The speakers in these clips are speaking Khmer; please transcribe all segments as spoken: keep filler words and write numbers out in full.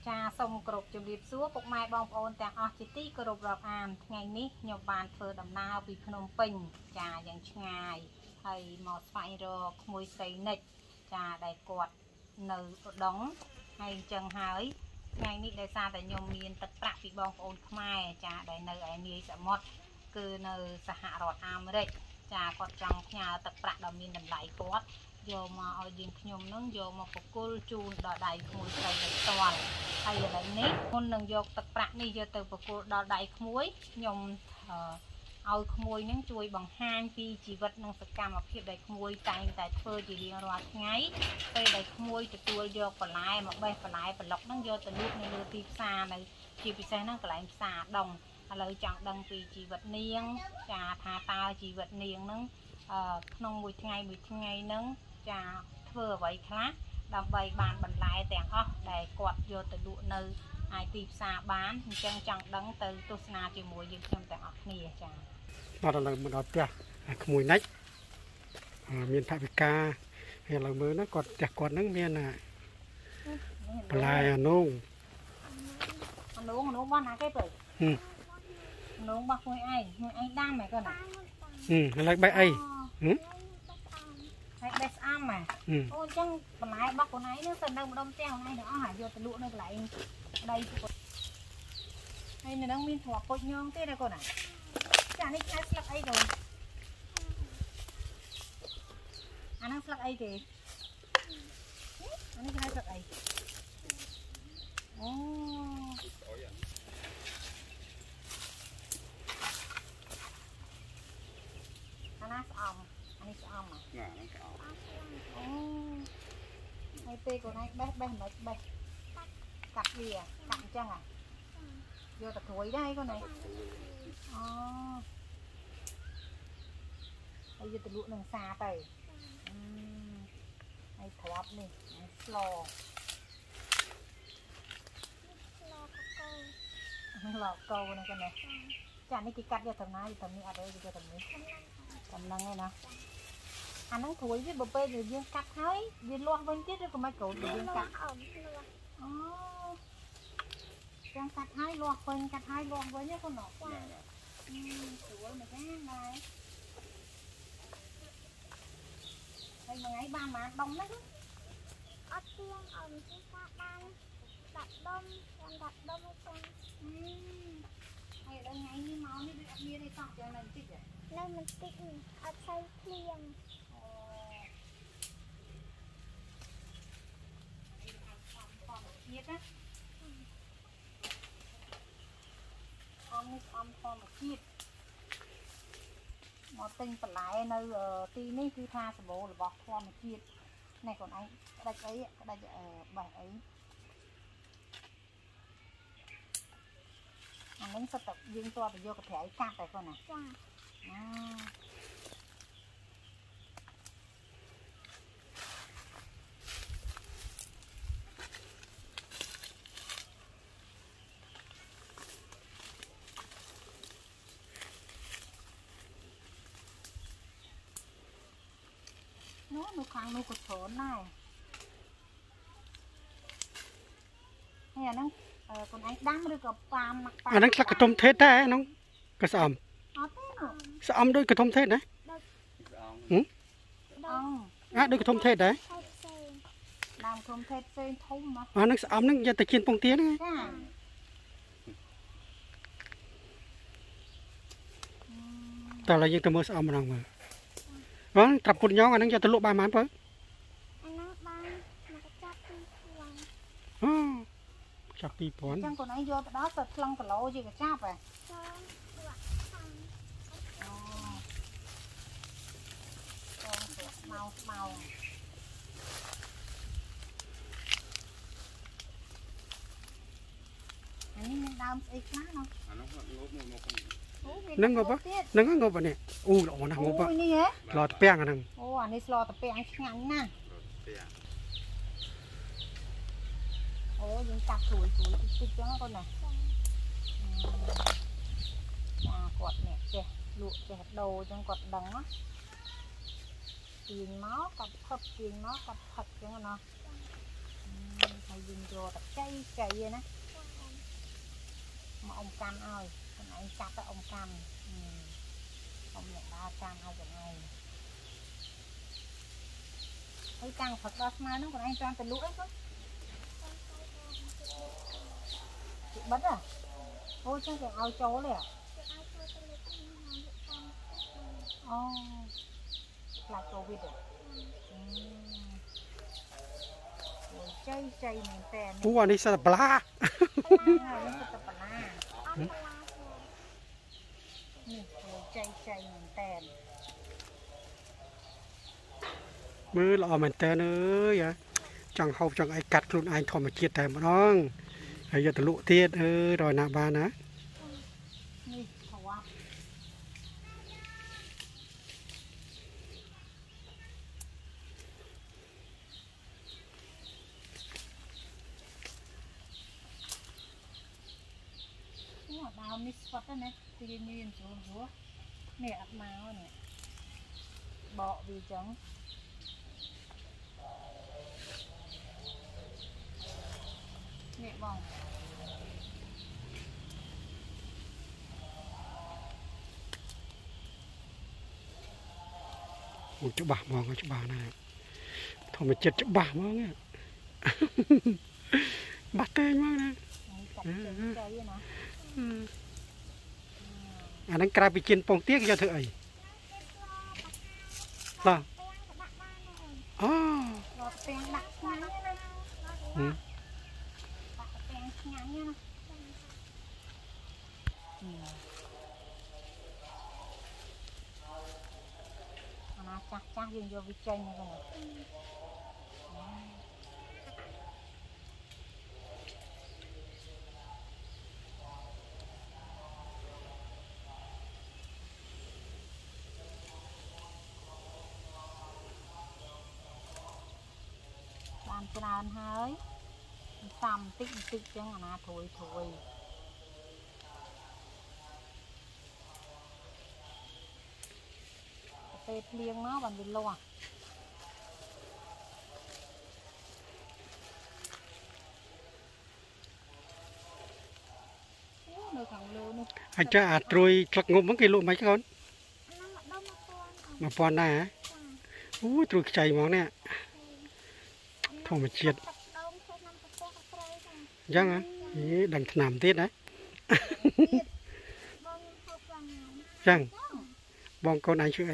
ចាសូមគោរពជំរាបសួរពុកម៉ែបងប្អូនទាំងអស់ជាទីគោរពរាប់អានថ្ងៃនេះខ្ញុំបានធ្វើដំណើរពីភ្នំពេញចាយ៉ាងឆ្ងាយហើយមកស្វែងរកក្មួយស្រីនិចចាដែលគាត់នៅឧដុង្គហើយអញ្ចឹងហើយថ្ងៃនេះដោយសារតែខ្ញុំមានទឹកប្រាក់ពីបងប្អូនខ្មែរចាដែលនៅឯនាយសមុទ្រគឺនៅសហរដ្ឋអាមេរិកចាគាត់ចង់ផ្ញើទឹកប្រាក់ដ៏មានតម្លៃគាត់យកមកឲ្យយើងខ្ញុំនឹងយកមកប្រគល់ជូនដល់ដៃក្មួយស្រីដោយផ្ទាល់ហើយឥឡូវនេះមុននឹងយកទឹកប្រាក់នេះយកទៅប្រគល់ដល់ដៃក្មួយខ្ញុំឲ្យក្មួយនឹងជួយបង្ហាញពីជីវិតនិងសកម្មភាពដែលក្មួយតែងតែធ្វើជារៀងរាល់ថ្ងៃពេលដែលក្មួយទទួលយកបន្លែមកបេះបន្លែប្លុកនឹងយកទៅលក់នៅលើទីផ្សារនៅជាពិសេសហ្នឹងកន្លែងផ្សារដងឥឡូវចង់ដឹងពីជីវិតនាងចាថាតើជីវិតនាងហ្នឹងក្នុងមួយថ្ងៃមួយថ្ងៃហ្នឹងចាធ្វើអ្វីខ្លះដើម្បីបានបន្លែទាំងអស់ដែលគាត់យកទៅលក់នៅឯទីផ្សារបានអញ្ចឹងចង់ដឹងទៅទស្សនាជាមួយយើងខ្ញុំទាំងអស់គ្នាចាមកដល់មកដល់ផ្ទះក្មួយណាច់មានថវិកាហើយឥឡូវមើលណាគាត់ផ្ទះគាត់ហ្នឹងមានបន្លែអានោះអានោះអានោះបងណាគេទៅអានោះបងមួយឯងមួយឯងដាំហ្មងគាត់ណាហឹមឥឡូវបែកអីហឹមហើយបេះស្អាំហ៎អូអញ្ចឹងបន្លែរបស់ខ្លួនឯងនឹងទៅនៅម្ដុំផ្ទះខ្លួនឯងទាំងអស់ហើយយកទៅលក់នៅកន្លែងដីហើយនៅនឹងមានទ្រពពុជញងទេណាកូនណាចានេះខ្សែស្លឹកអីកូនអាហ្នឹងស្លឹកអីទេអានេះខ្សែស្លឹកអីអូអាណាស្អំអានេះស្អំហ៎ណាហ្នឹងស្អំអូហើយពេលកូនឯងបេះបេះមិនបេះកាត់វាកាត់អញ្ចឹងហ៎យកទៅក្រួយដែរកូនឯងអូហើយយកទៅលក់នឹងផ្សារទៅហើយក្របនេះស្លស្លកកូនេះកូនឯងចានេះគេកាត់យកទៅណាយកទៅនេះអត់ទេយកទៅនេះកំណឹងឯណាអាហ្នឹងក្រួយវាបើពេលយើងកាត់ហើយវាលាស់វិញទៀតឬក៏មិនក្រូចយើងកាត់អូចាំកាត់ហើយលាស់វិញកាត់ហើយលាស់វិញណាកូនចាស្រួលមកណាដែរហើយមួយថ្ងៃបានបានដុំណាអត់ទៀងអត់ទីកាបានដាក់ដុំចាំដាក់ដុំទៅហើយដល់ថ្ងៃនេះមកនេះដូចអត់មានទេតោះយ៉ាងណាបន្តិចនៅបន្តិចអត់សូវភ្លៀងអូអមជាតិណាអមនេះអមធម្មជាតិមកទិញបន្លែនៅទីនេះគឺថាសម្បូររបស់ធម្មជាតិនេះកូនឯងក្តាច់អីក្តាច់បេះអីអានេះសិតតែយើងតទៅយកកប្រៃកាត់តែកូនណាចាអឺនោះនៅខាងនោះក៏ច្រើនដែរហើយអាហ្នឹងកូនឯងដាំឬក៏ប៉ាមមកប៉ាអាហ្នឹងស្លឹកកតុំថេតដែរហ្នឹងក៏ស្អំអត់ទេស្អំដូចកតុំថេតដែរហឹមអាដូចកតុំថេតដែរដើមកតុំថេតផ្សេងធំមកអាហ្នឹងស្អំហ្នឹងយកទៅជៀនពងទាហ្នឹងចាតើឡើយយើងទៅមើលស្អំម្ដងមើលបងត្រាប់ពុតញងអាហ្នឹងយកទៅលក់បានប៉ុន្មានបើអាហ្នឹងបានមកចាប់ពីរពាន់អូចាប់ពីរពាន់អញ្ចឹងកូនឯងយកទៅដល់ទៅថ្លឹងគីឡូជាកចាប់ហ៎ចាលក់ខាងអូចូលទៅស្មៅស្មៅអានេះមានដើមស្អីខ្លះនោះអានោះងប់មកមកហ្នឹងងប់ហ្នឹងងប់នេះអូល្អណាស់ងប់អូនេះហ៎ស្លតពាំងអាហ្នឹងអូអានេះស្លតពាំងឆ្ងាញ់ណាស់អូយើងកាត់ស្រួយស្រួយតិចតិចចឹងកូនណាចាគាត់នេះចេះលក់ចេះដូរចឹងគាត់ដឹងណាទាញមកកាត់ផឹកទាញមកកាត់ផឹកចឹងណាហើយយើងយកតែចៃចៃណាមកអ៊ំកាន់ឲ្យខ្លួនឯងចាប់ទៅអ៊ំកាន់អ៊ំអ្នកដើរកាន់ឲ្យខ្លួនឯងហើយកាំងផឹកដល់ស្មើហ្នឹងខ្លួនឯងចាំទៅលក់អីគាត់បិទហ៎អូចឹងគេឲ្យចូលទេអូខ្លាចកូវីដហ៎អូចៃចៃមែនតើអូអានេះសិតតែប្លានេះទៅបលានេះអូចៃចៃមែនតើមើលល្អមែនតើអើយចង់ហូបចង់អីកាត់ខ្លួនឯងធម្មជាតិតែម្ដងហើយយកទៅលក់ទៀតអើយដល់ណាបានណានេះប្រវត្តិនេះដើមនេះស្វិតណាទីមានចូលហួរនេះអត់មកនេះបកវាចឹងនេះបងអូច្បាស់ហ្មងច្បាស់ណាស់ធម្មជាតិច្បាស់ហ្មងបាត់តែហ្មងណាកាត់ចេញចៃណាអាហ្នឹងក្រៅពីជិនពងទាគេយកធ្វើអីឡោះអូរត់ពេងដាក់ឆ្ងាញ់ណាដាក់ពេងឆ្ងាញ់ណាអាណាចាស់ចាស់យើងយកវាចេញហ្នឹង បានច្រើនហើយសំតិចបន្តិចចឹងអាណាធួយធួយពេលភ្លៀងមកបានវាលាស់នៅខាងលើនោះហើយចាអាត្រួយស្លឹកងប់ហ្នឹងគេលក់មិនខ្មិចកូនមកប៉ុណ្ណាហ៎អូត្រួយខ្ចីហ្មងនេះធម្មជាតិអញ្ចឹងហ៎ដឹងឆ្នាំទៀតហ៎ចឹងបងកូនឯងជួយអី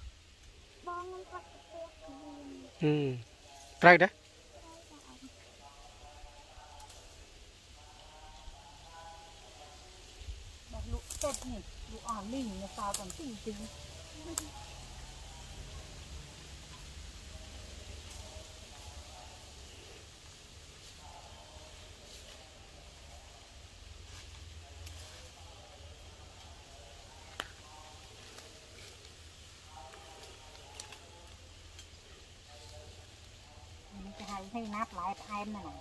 ហឹមត្រូវដែរลวกเต็ดนี่ลวกอ่อนลิ่งเนี่ยซาวกันจริงจริงจะให้ให้นับหลายแอมน่ะนะ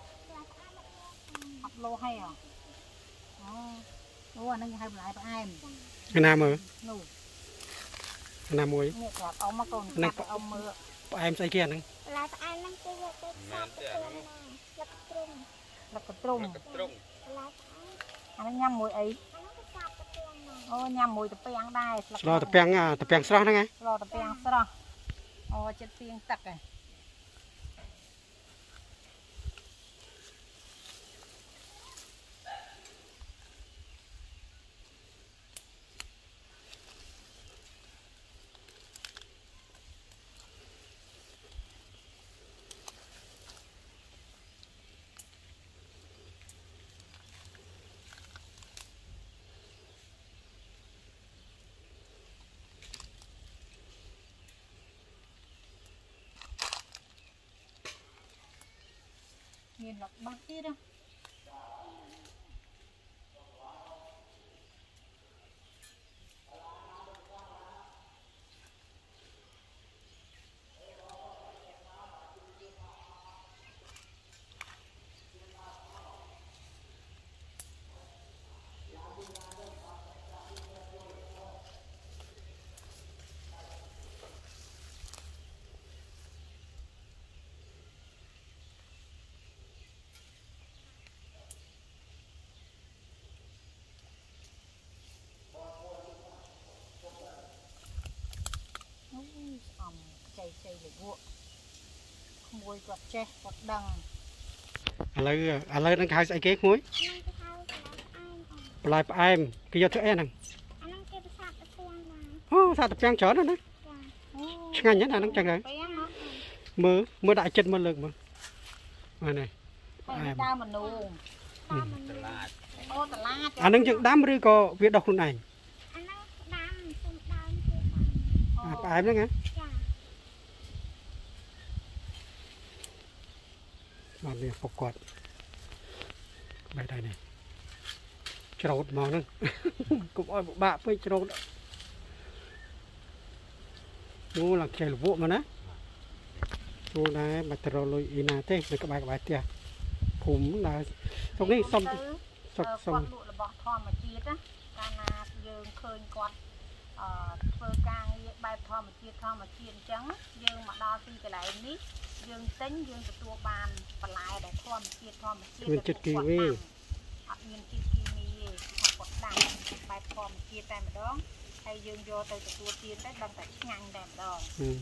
อัพโลให้เหรออ๋อโอ้นั่นจะให้หลายแอมណាមើលนู่นណាមួយเนี่ยกลับเอามาก่อนกลับเอามือផ្អែមស្អីគេអាហ្នឹងឡាផ្អែមហ្នឹងគេយកទៅសាប់ទៅខ្លួនណាលឹកត្រង់แล้วก็ตรงឡាផ្អែមอันนั้นยำมวยไอ้អាហ្នឹងគេសាប់ទៅខ្លួនណាโอ้ยำมวยตะเปียงได้ស្លោតពាំងអាតពាំងស្រស់ហ្នឹងហ៎รอตะเปียงซะหรอโอ้จะเปียงตักไง Nhìn lọc bát tiết đâu. เลยวัวขโมยกดเจ๊กดดังอะไรอะไรนั่งขายใส่เก๊กมุ้ยอันนั้นจะเข้าแล้วไอ้ออกปลายปลายกี่ยอดเท่าไหร่นั่งอันนั้นเก็บสาดตะเกียงมาโอ้สาดตะเพียงจอดนะจ้ะช่างงั้นนะนั่งจังเลยไปยังเนาะมือมือได้เจ็ดมือเลิกมือมาเนี่ยไปดาวมันนูตามมันโอ้ตลาดอันนั้นยังดำหรือก็เวียดดอกคุณไหนอันนั้นดำเป็นดำคือดำปลายนั่นไงจ้ะมาเนี่ยปกอดใบได้เนี่ยจรดมองนั่งกูอ้อยบ้าเพื่อจรดดูหลังใจหลวงมานะดูนะบัตรเราเลยอีนาเต้ในกระบะกระบะเตี้ยผมนะตรงนี้ซ่อมกซ่อมดซ่อมลุระบอกทอมมาจีดนะการนายืงเคยกดเพื่อการใบทอมมาจีดทอมมาจีดจังยืงมาดอที่กระไรนี้ยืงเต้นยืงตัวบานปลายแต่ทอมมาจีดทอมมาจีดอัดยืนจิตกีมีทำกดดังใบทอมมาจีดแต่มาดองให้ยืงโยตัวตัวจีดได้ดังแต่งังแต่มาดอง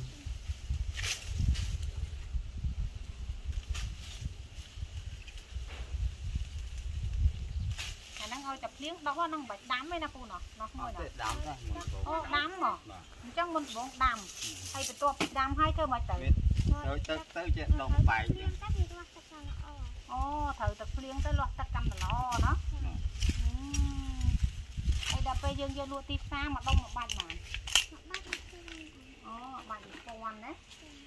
năng ngồi chập liếng đó năng bạch đám mấy na phu nọ nó ngồi nọ ô đám nọ trong mình bốn đám hay từ tua đám hai cơ mà tới tới tới tới chuyện đồng bài ô thử tập liếng tới loạt tất cầm nó nó hay đập bây giờ giờ lụa tít xa mà đông một bạch mà ô bạch con đấy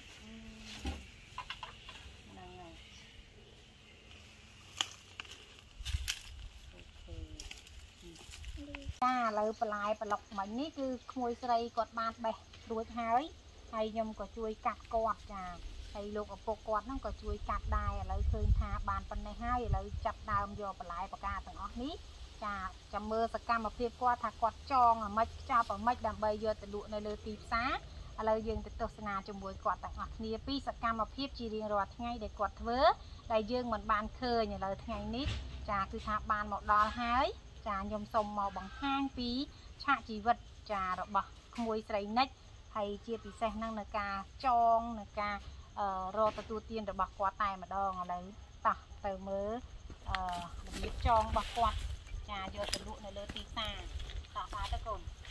ta lời lại và lọc mảnh ní cứ môi sợi cột bát bè đuôi hái hay nhom có chui cắt cọt trà hay lục ở bộ cọt nó có chui cắt đai lời khơi tha bàn phần này hai lời chặt đào vô và lại và cả từng óc ní trà trà mưa sạc cam mà phía qua thà cọt tròn à mấy cha và mấy đầm bây giờ từ lụa này lời tì xá lời dương từ tàu sna trong buổi cọt từng óc ní pi sạc cam mà phía chỉ riêng rồi ngay để cọt vớ đại dương mình bàn khơi như lời ngày nít trà cứ thà bàn một đò hái trà nhom sông màu bằng hang pí chạ chỉ vật trà đó bọc mùi sấy nách hay chia pí xe năng là ca tròn là ca rô ta tu tiên được bọc qua tay mà đo ngồi lấy tỏ từ mớ biết tròn bọc quạt trà vô từ lụa này lơ tí xa tỏ phá ta cồn